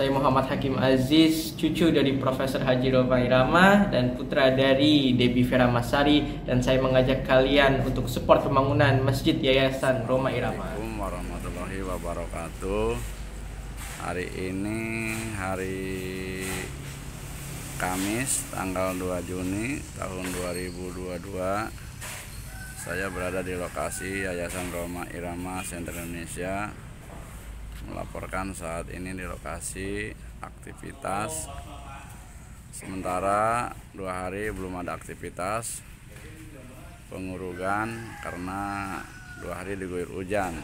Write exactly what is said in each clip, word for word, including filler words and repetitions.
Saya Muhammad Hakim Aziz, cucu dari Profesor Haji Roma Irama dan putra dari Debbie Vera Masari, dan saya mengajak kalian untuk support pembangunan Masjid Yayasan Roma Irama. Assalamualaikum warahmatullahi wabarakatuh. Hari ini hari Kamis tanggal dua Juni tahun dua ribu dua puluh dua. Saya berada di lokasi Yayasan Roma Irama Center Indonesia, melaporkan saat ini di lokasi aktivitas. Sementara dua hari belum ada aktivitas pengurugan karena dua hari diguyur hujan.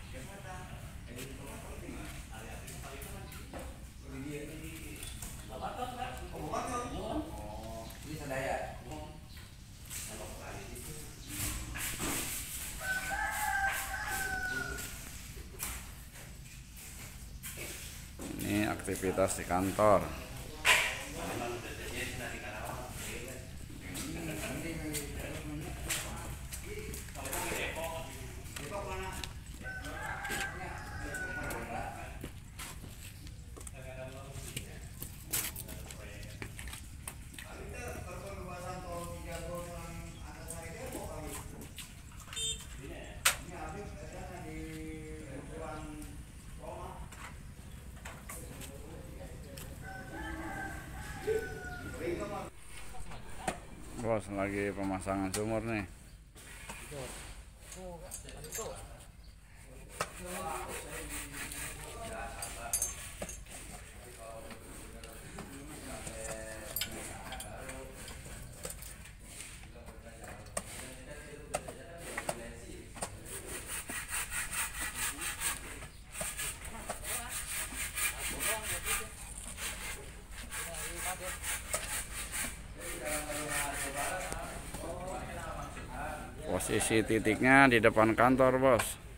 Ini aktivitas di kantor. Bos, lagi pemasangan sumur nih. Posisi titiknya di depan kantor, bos.